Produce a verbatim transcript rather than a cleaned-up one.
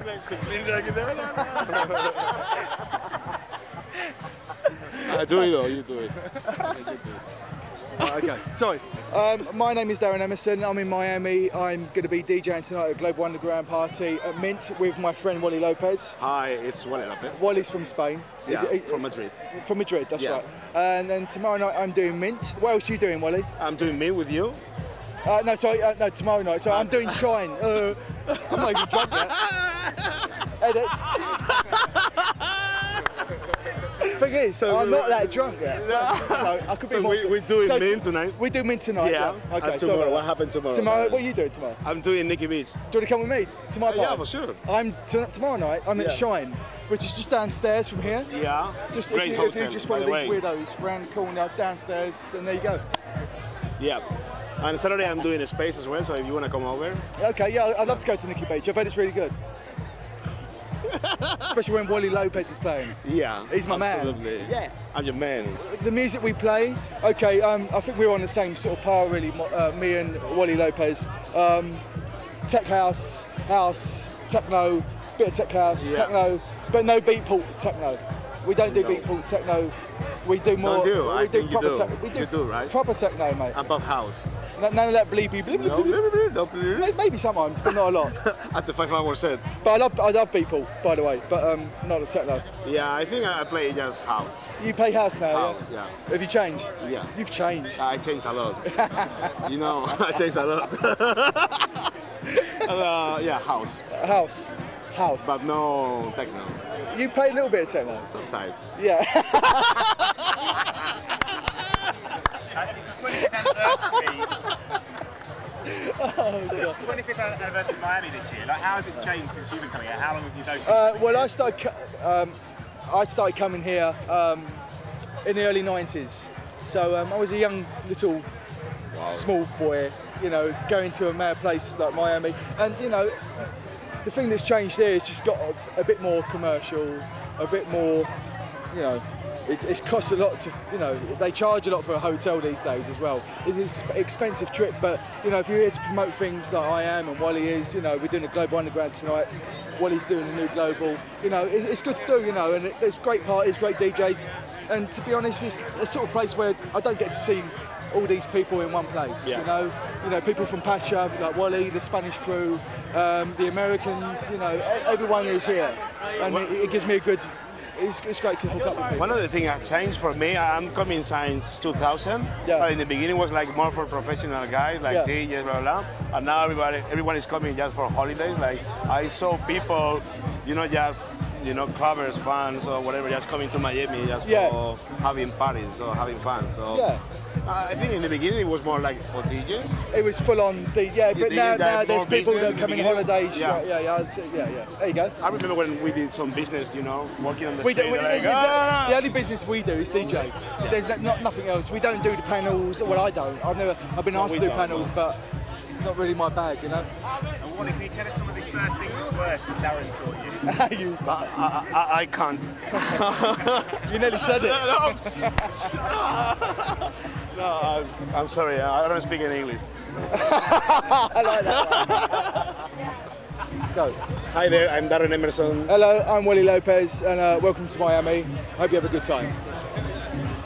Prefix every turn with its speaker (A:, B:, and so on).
A: I do it though, you do it.
B: Right, okay, sorry. Um, my name is Darren Emerson. I'm in Miami. I'm going to be DJing tonight at Global Underground Party at Mint with my friend Wally Lopez.
A: Hi, it's Wally Lopez.
B: Wally's from Spain.
A: Yeah,
B: Is it,
A: from Madrid.
B: From Madrid, that's
A: yeah.
B: right. And then tomorrow night I'm doing Mint. What else are you doing, Wally?
A: I'm doing Mint with you.
B: Uh, no, sorry, uh, no, tomorrow night. So I'm doing Shine. Uh, I'm not even drunk yet. Edit. Thing is, so I'm not that drunk yet. No. No, I could be
A: so
B: more
A: we, we're doing
B: so
A: Mint tonight?
B: We do Mint tonight,
A: yeah.
B: yeah. Okay,
A: and tomorrow, what happened tomorrow?
B: Tomorrow, what are you doing tomorrow?
A: I'm doing Nicky Beats.
B: Do you want to come with me to my
A: uh,
B: party?
A: Yeah, for sure.
B: I'm t tomorrow night, I'm
A: yeah.
B: at Shine, which is just downstairs from here.
A: Yeah,
B: just,
A: great
B: if you,
A: hotel,
B: if you just follow
A: by the
B: these
A: way.
B: weirdos round the corner, downstairs, then there you go.
A: Yeah. And Saturday I'm doing a space as well, so if you want to come over.
B: Okay, yeah, I'd love to go to Nicky Beach. I've heard it's really good. Especially when Wally Lopez is playing.
A: Yeah,
B: he's my
A: absolutely.
B: man. Yeah,
A: I'm your man.
B: The music we play, okay, um, I think we're on the same sort of par really, uh, me and Wally Lopez. Um, tech house, house, techno, bit of tech house,
A: yeah.
B: techno, but no beatport techno. We don't do
A: no.
B: beatport techno. We do more.
A: Don't do.
B: We
A: I
B: do
A: think
B: proper
A: you do.
B: techno. We do,
A: you do, right?
B: Proper techno, mate.
A: Above house.
B: None of that bleepy bleep.
A: No, bleep, bleep, no, bleep.
B: Maybe sometimes, but not a lot.
A: At the five hour set.
B: But I love, I love beatport, by the way, but um, not the techno.
A: Yeah, I think I play just house.
B: You play house now,
A: house,
B: yeah?
A: yeah.
B: Have you changed?
A: Yeah.
B: You've changed.
A: I changed a lot. You know, I changed a lot. uh, yeah, house.
B: House. House.
A: But no techno.
B: You play a little bit of techno?
A: Sometimes.
B: Yeah.
C: It's the twenty-fifth anniversary.
B: Oh, God.
C: twenty-fifth anniversary of Miami this year. Like, how has it changed since you've been coming here? How long have you known?
B: Uh, well, I started. Um, I started coming here um, in the early nineties. So um, I was a young little wow. small boy, you know, going to a mad place like Miami, and you know, the thing that's changed here is just got a, a bit more commercial, a bit more, you know. It, it costs a lot to, you know, they charge a lot for a hotel these days as well. It is an expensive trip, but, you know, if you're here to promote things like I am and Wally is, you know, we're doing a Global Underground tonight, Wally's doing a new Global, you know, it, it's good to do, you know, and it, there's great parties, great D Js, and to be honest, it's a sort of place where I don't get to see all these people in one place, yeah. you know, you know, people from Pacha, like Wally, the Spanish crew, um, the Americans, you know, everyone is here, and it, it gives me a good, It's, it's great to hook up with people.
A: One of the things that changed for me, I'm coming since two thousand.
B: Yeah.
A: But in the beginning was like more for professional guys, like
B: yeah.
A: D Js, blah, blah, blah. And now everybody, everyone is coming just for holidays. Like I saw people, you know, just, you know, clubbers, fans or whatever, just coming to Miami just
B: yeah.
A: for having parties or having fun. So
B: yeah.
A: uh, I think in the beginning it was more like for D Js.
B: It was full on, D yeah, but now, now there's people that come in holidays.
A: Yeah,
B: right, yeah, yeah, yeah, yeah. There you go.
A: I remember when we did some business, you know, walking on the
B: We
A: street.
B: do, we,
A: like,
B: the,
A: ah!
B: the only business we do is D J. Yeah. There's no, not nothing else. We don't do the panels. Well, I don't. I've never. I've been asked no, to do panels, but not really my bag, you know.
C: And Wally, can you tell us some of the first things that's worse that Darren taught you?
B: you,
A: I, I, I can't.
B: you nearly said it.
A: No, I'm, I'm sorry, I don't speak in English.
B: I like that. Go.
A: Hi there, I'm Darren Emerson.
B: Hello, I'm Wally Lopez, and uh, welcome to Miami. Hope you have a good time.